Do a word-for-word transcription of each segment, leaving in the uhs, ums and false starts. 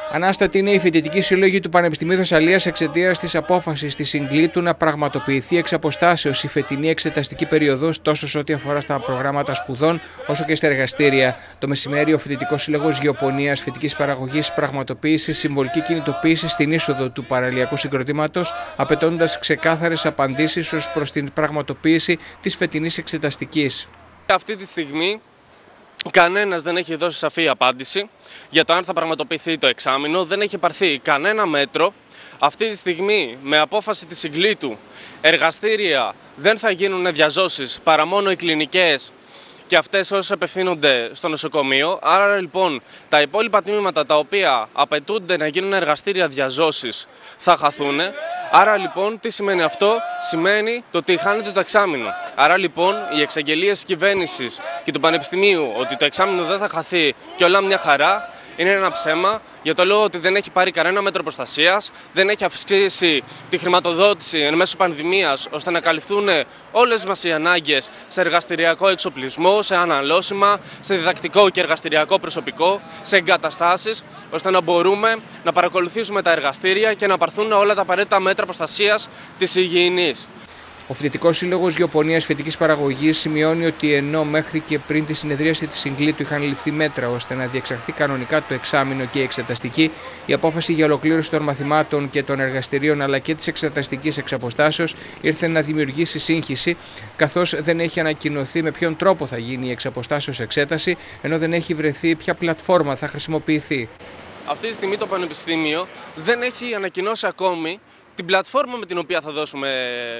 Ανάστατη είναι η φοιτητική σύλλογη του Πανεπιστημίου Θεσσαλίας εξαιτίας της απόφασης της Συγκλήτου να πραγματοποιηθεί εξ αποστάσεως η φετινή εξεταστική περίοδος τόσο σε ό,τι αφορά στα προγράμματα σπουδών όσο και στα εργαστήρια. Το μεσημέρι, ο Φοιτητικός Σύλλογος Γεωπονίας Φοιτικής Παραγωγής πραγματοποίησε συμβολική κινητοποίηση στην είσοδο του παραλιακού συγκροτήματος, απαιτώντας ξεκάθαρες απαντήσεις ως προς την πραγματοποίηση της φετινής εξεταστικής. Αυτή τη στιγμή κανένας δεν έχει δώσει σαφή απάντηση για το αν θα πραγματοποιηθεί το εξάμηνο, δεν έχει πάρθει κανένα μέτρο. Αυτή τη στιγμή, με απόφαση της Συγκλήτου, εργαστήρια δεν θα γίνουν διαζώσεις παρά μόνο οι κλινικές και αυτές όσες απευθύνονται στο νοσοκομείο. Άρα λοιπόν τα υπόλοιπα τμήματα τα οποία απαιτούνται να γίνουν εργαστήρια διαζώσεις θα χαθούν. Άρα λοιπόν τι σημαίνει αυτό? Σημαίνει το ότι χάνεται το εξάμηνο. Άρα λοιπόν οι εξαγγελίες της κυβέρνησης και του Πανεπιστημίου ότι το εξάμηνο δεν θα χαθεί και όλα μια χαρά είναι ένα ψέμα, για το λόγο ότι δεν έχει πάρει κανένα μέτρο προστασίας, δεν έχει αυξήσει τη χρηματοδότηση εν μέσω πανδημίας ώστε να καλυφθούν όλες μας οι ανάγκες σε εργαστηριακό εξοπλισμό, σε αναλώσιμα, σε διδακτικό και εργαστηριακό προσωπικό, σε εγκαταστάσεις, ώστε να μπορούμε να παρακολουθήσουμε τα εργαστήρια και να πάρθουν όλα τα απαραίτητα μέτρα προστασίας της υγιεινής. Ο Φοιτητικός Σύλλογος Γεωπονίας Φοιτικής Παραγωγής σημειώνει ότι ενώ μέχρι και πριν τη συνεδρίαση της Συγκλήτου είχαν ληφθεί μέτρα ώστε να διεξαχθεί κανονικά το εξάμηνο και η εξεταστική, η απόφαση για ολοκλήρωση των μαθημάτων και των εργαστηρίων αλλά και της εξεταστικής εξ αποστάσεως ήρθε να δημιουργήσει σύγχυση, καθώς δεν έχει ανακοινωθεί με ποιον τρόπο θα γίνει η εξ αποστάσεως εξέταση, ενώ δεν έχει βρεθεί ποια πλατφόρμα θα χρησιμοποιηθεί. Αυτή τη στιγμή το Πανεπιστήμιο δεν έχει ανακοινώσει ακόμη την πλατφόρμα με την οποία θα δώσουμε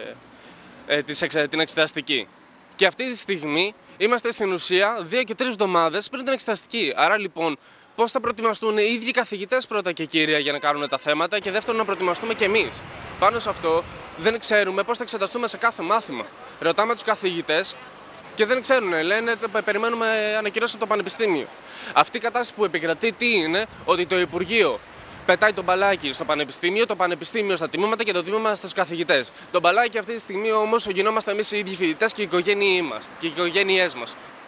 την εξεταστική. Και αυτή τη στιγμή είμαστε στην ουσία δύο και τρεις εβδομάδες πριν την εξεταστική. Άρα λοιπόν, πώς θα προετοιμαστούν οι ίδιοι καθηγητές πρώτα και κύρια για να κάνουν τα θέματα και δεύτερον να προετοιμαστούμε και εμείς. Πάνω σε αυτό δεν ξέρουμε πώς θα εξεταστούμε σε κάθε μάθημα. Ρωτάμε τους καθηγητές και δεν ξέρουν, λένε περιμένουμε ανακοινώσεις από το Πανεπιστήμιο. Αυτή η κατάσταση που επικρατεί τι είναι? Ότι το Υπουργείο πετάει το μπαλάκι στο Πανεπιστήμιο, το Πανεπιστήμιο στα τμήματα και το τμήμα στους καθηγητές. Το μπαλάκι αυτή τη στιγμή όμως γινόμαστε εμείς οι ίδιοι φοιτητές και οι οικογένειές μας. Και οι οικογένειές μας.